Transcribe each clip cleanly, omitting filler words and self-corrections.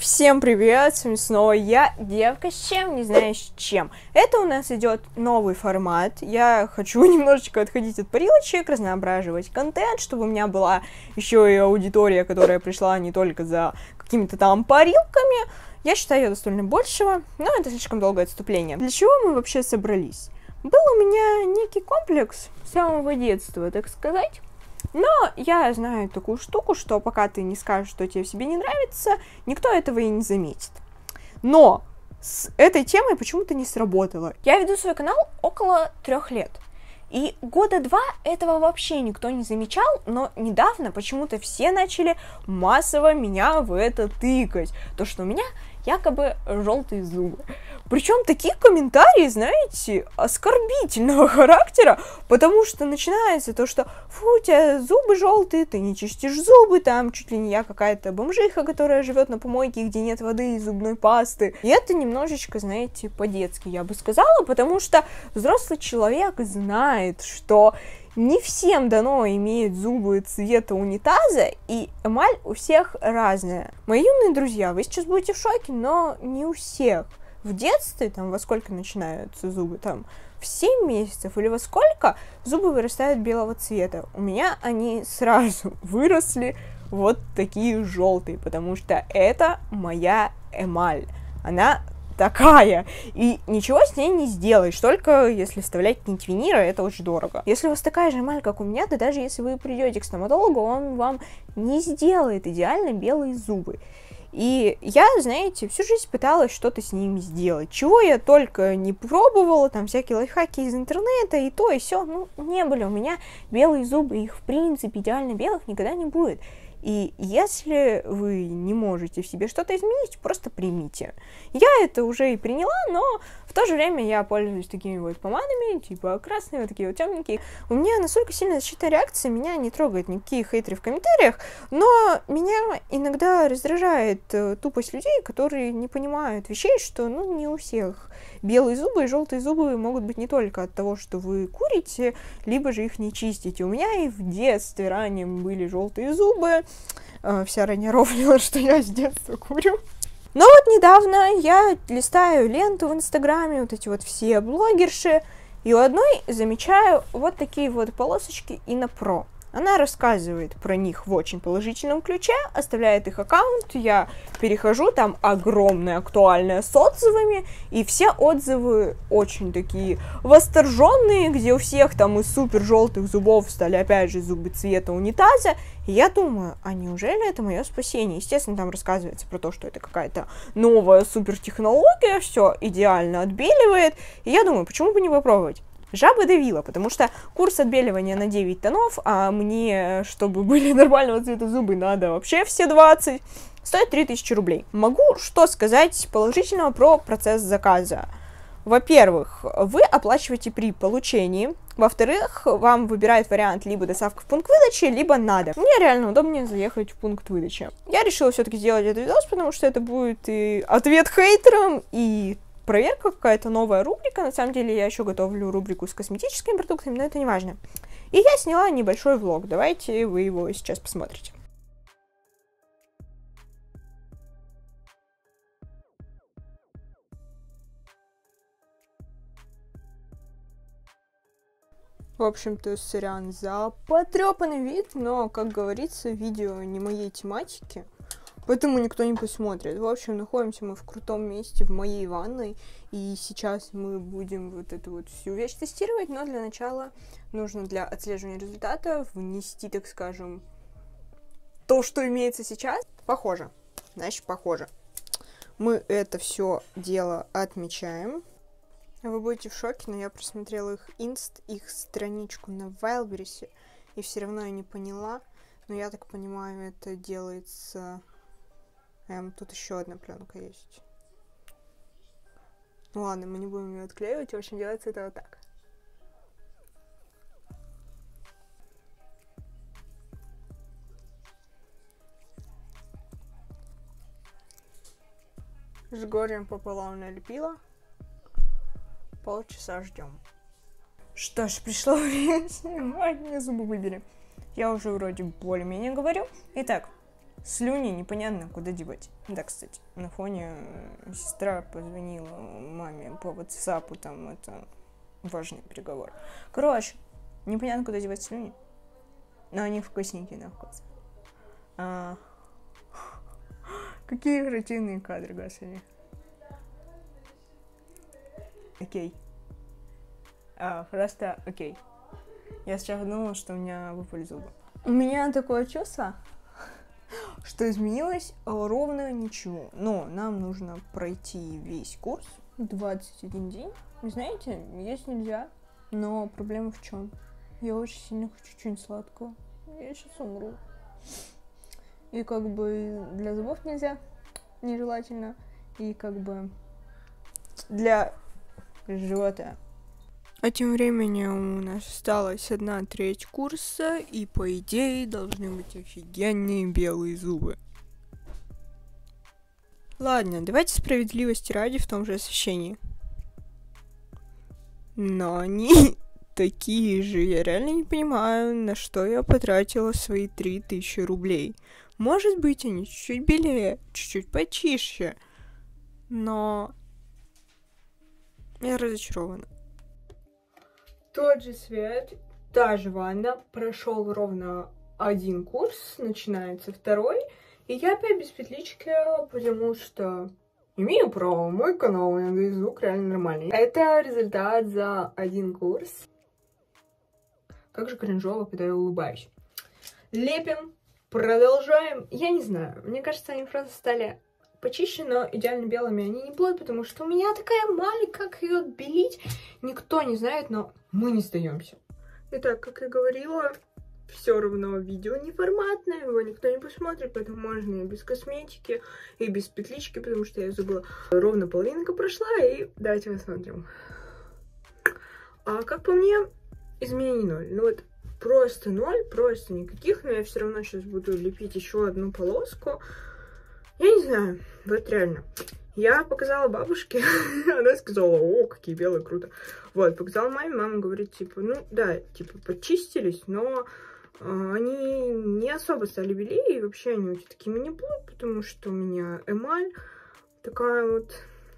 Всем привет, с вами снова я, девка с чем, не знаю с чем. Это у нас идет новый формат, я хочу немножечко отходить от парилочек, разноображивать контент, чтобы у меня была еще и аудитория, которая пришла не только за какими-то там парилками. Я считаю ее достойной большего, но это слишком долгое отступление. Для чего мы вообще собрались? Был у меня некий комплекс с самого детства, так сказать. Но я знаю такую штуку, что пока ты не скажешь, что тебе в себе не нравится, никто этого и не заметит. Но с этой темой почему-то не сработало. Я веду свой канал около 3 лет. И года 2 этого вообще никто не замечал, но недавно почему-то все начали массово меня в это тыкать. То, что у меня якобы желтые зубы. Причем такие комментарии, знаете, оскорбительного характера, потому что начинается то, что фу, у тебя зубы желтые, ты не чистишь зубы, там чуть ли не я какая-то бомжиха, которая живет на помойке, где нет воды и зубной пасты. И это немножечко, знаете, по-детски, я бы сказала, потому что взрослый человек знает, что не всем дано иметь зубы цвета унитаза, и эмаль у всех разная. Мои юные друзья, вы сейчас будете в шоке, но не у всех. В детстве, там, во сколько начинаются зубы, там, в 7 месяцев или во сколько зубы вырастают белого цвета. У меня они сразу выросли вот такие желтые, потому что это моя эмаль. Она такая, и ничего с ней не сделаешь, только если вставлять нить винира, это очень дорого. Если у вас такая же эмаль, как у меня, то даже если вы придете к стоматологу, он вам не сделает идеально белые зубы. И я, знаете, всю жизнь пыталась что-то с ними сделать. Чего я только не пробовала, там всякие лайфхаки из интернета, и то, и все. Ну, не были у меня белые зубы, их, в принципе, идеально белых никогда не будет. И если вы не можете в себе что-то изменить, просто примите. Я это уже и приняла, но в то же время я пользуюсь такими вот помадами, типа красные, вот такие вот темненькие. У меня настолько сильная защитная реакция, меня не трогают никакие хейтеры в комментариях, но меня иногда раздражает тупость людей, которые не понимают вещей, что, ну, не у всех белые зубы и желтые зубы могут быть не только от того, что вы курите, либо же их не чистите. У меня и в детстве раннем были желтые зубы. Вся ранее ровнила, что я с детства курю. Но вот недавно я листаю ленту в Инстаграме, вот эти вот все блогерши, и у одной замечаю вот такие вот полосочки Инопро. Она рассказывает про них в очень положительном ключе, оставляет их аккаунт, я перехожу, там огромное актуальное с отзывами, и все отзывы очень такие восторженные, где у всех там из супер желтых зубов стали опять же зубы цвета унитаза, и я думаю, а неужели это мое спасение? Естественно, там рассказывается про то, что это какая-то новая супер технология, все идеально отбеливает, и я думаю, почему бы не попробовать? Жаба давила, потому что курс отбеливания на 9 тонов, а мне, чтобы были нормального цвета зубы, надо вообще все 20, стоит 3000 рублей. Могу что сказать положительного про процесс заказа? Во-первых, вы оплачиваете при получении. Во-вторых, вам выбирает вариант либо доставка в пункт выдачи, либо надо. Мне реально удобнее заехать в пункт выдачи. Я решила все-таки сделать этот видос, потому что это будет и ответ хейтерам, и проверка, какая-то новая рубрика. На самом деле я еще готовлю рубрику с косметическими продуктами, но это не важно. И я сняла небольшой влог. Давайте вы его сейчас посмотрите. В общем-то, сорян за потрепанный вид, но, как говорится, видео не моей тематики, поэтому никто не посмотрит. В общем, находимся мы в крутом месте, в моей ванной, и сейчас мы будем вот эту вот всю вещь тестировать, но для начала нужно для отслеживания результата внести, так скажем, то, что имеется сейчас. Похоже. Значит, похоже. Мы это все дело отмечаем. Вы будете в шоке, но я просмотрела их инст, их страничку на Wildberries, и все равно я не поняла, но я так понимаю, это делается... тут еще одна пленка есть. Ну ладно, мы не будем ее отклеивать. В общем, делается это вот так. С горем пополам налепила. Полчаса ждем. Что ж, пришло время снимать. Мне зубы выбили. Я уже вроде более-менее говорю. Итак, Слюни непонятно куда девать. Да, кстати, на фоне сестра позвонила маме по WhatsApp, там это важный переговор. Короче, непонятно куда девать слюни, но они вкусненькие на вкус. Какие креативные кадры, господи. Окей. Просто окей. Я сначала думала, что у меня выпали зубы. У меня такое чувство, что изменилось ровно ничего. Но нам нужно пройти весь курс, 21 день. Знаете, есть нельзя, но проблема в чем? Я очень сильно хочу чего-нибудь сладкого. Я сейчас умру. И как бы для зубов нельзя, нежелательно. И как бы для живота. А тем временем у нас осталась 1/3 курса, и по идее должны быть офигенные белые зубы. Ладно, давайте справедливости ради в том же освещении. Но они такие же, я реально не понимаю, на что я потратила свои 3000 рублей. Может быть, они чуть-чуть белее, чуть-чуть почище, но я разочарована. Тот же цвет, та же ванна, прошел ровно 1 курс, начинается 2, и я опять без петлички, потому что имею право, мой канал, надеюсь, звук реально нормальный. Это результат за 1 курс. Как же кринжово, когда я улыбаюсь. Лепим, продолжаем. Я не знаю, мне кажется, они просто стали почище, но идеально белыми они не будут, потому что у меня такая маленькая, как ее отбелить, никто не знает, но мы не сдаемся. Итак, как я говорила, все равно видео неформатное, его никто не посмотрит, поэтому можно и без косметики, и без петлички, потому что я забыла. Ровно половинка прошла, и давайте посмотрим. А как по мне, изменений 0. Ну вот просто 0, просто никаких, но я все равно сейчас буду лепить еще одну полоску. Я не знаю, вот реально. Я показала бабушке, она сказала: о, какие белые, круто. Вот, показала маме, мама говорит, типа, ну да, типа, подчистились, но они не особо стали белее, и вообще они у тебя такими не будут, потому что у меня эмаль такая вот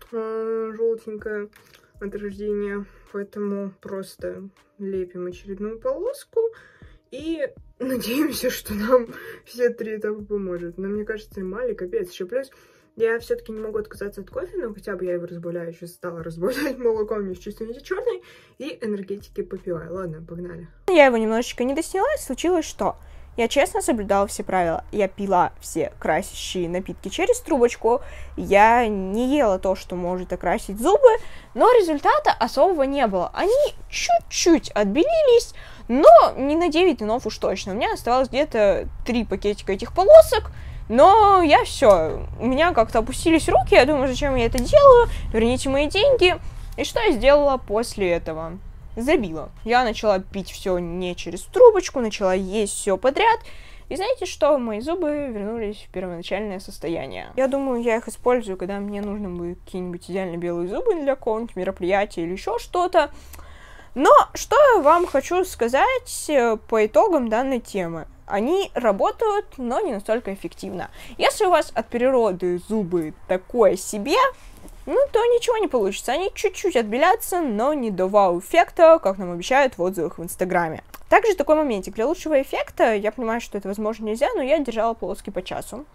желтенькая от рождения, поэтому просто лепим очередную полоску и надеемся, что нам все 3 этапа поможет. Но мне кажется, эмали капец. Еще плюс я все-таки не могу отказаться от кофе, но хотя бы я его разбавляю. Сейчас стала разбавлять молоком из чистой нити черной и энергетики попиваю. Ладно, погнали. Я его немножечко не досняла, и случилось что? Я честно соблюдала все правила. Я пила все красящие напитки через трубочку. Я не ела то, что может окрасить зубы. Но результата особого не было. Они чуть-чуть отбелились, но не на 9 тонов уж точно. У меня оставалось где-то 3 пакетика этих полосок. Но я все. У меня как-то опустились руки. Я думаю, зачем я это делаю? Верните мои деньги. И что я сделала после этого? Забила. Я начала пить все не через трубочку, начала есть все подряд. И знаете что? Мои зубы вернулись в первоначальное состояние. Я думаю, я их использую, когда мне нужны будут какие-нибудь идеально белые зубы для какого-нибудь мероприятия или еще что-то. Но что я вам хочу сказать по итогам данной темы. Они работают, но не настолько эффективно. Если у вас от природы зубы такое себе, ну, то ничего не получится. Они чуть-чуть отбелятся, но не до вау-эффекта, как нам обещают в отзывах в Инстаграме. Также такой моментик. Для лучшего эффекта, я понимаю, что это возможно нельзя, но я держала полоски по часу.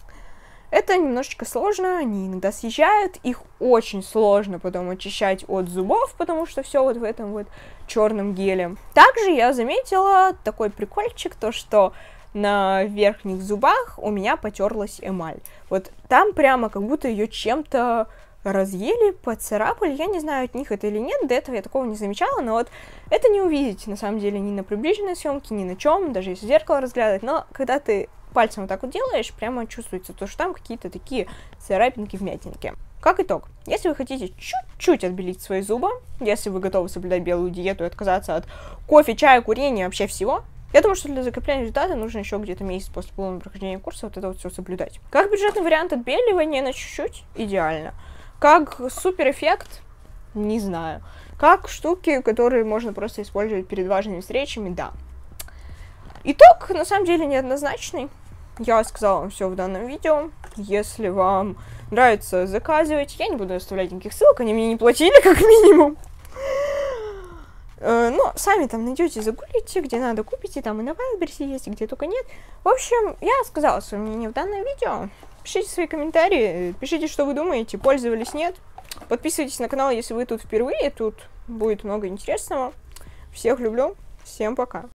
Это немножечко сложно, они иногда съезжают, их очень сложно потом очищать от зубов, потому что все вот в этом вот черном геле. Также я заметила такой прикольчик, то что на верхних зубах у меня потерлась эмаль. Вот там прямо как будто ее чем-то разъели, поцарапали, я не знаю, от них это или нет, до этого я такого не замечала, но вот это не увидите, на самом деле, ни на приближенной съемке, ни на чем, даже если в зеркало разглядывать, но когда ты пальцем вот так вот делаешь, прямо чувствуется то, что там какие-то такие царапинки, вмятинки. Как итог, если вы хотите чуть-чуть отбелить свои зубы, если вы готовы соблюдать белую диету и отказаться от кофе, чая, курения, вообще всего, я думаю, что для закрепления результата нужно еще где-то месяц после полного прохождения курса вот это вот все соблюдать. Как бюджетный вариант отбеливания на чуть-чуть, идеально. Как супер эффект, не знаю. Как штуки, которые можно просто использовать перед важными встречами, да. Итог, на самом деле, неоднозначный. я сказала вам все в данном видео. Если вам нравится, заказывать. Я не буду оставлять никаких ссылок, они мне не платили, как минимум. Но сами там найдете, загуглите, где надо, купите, там и на Вайлдберрисе есть, и где только нет. В общем, я сказала свое мнение в данном видео. Пишите свои комментарии, пишите, что вы думаете, пользовались, нет. Подписывайтесь на канал, если вы тут впервые, тут будет много интересного. Всех люблю, всем пока.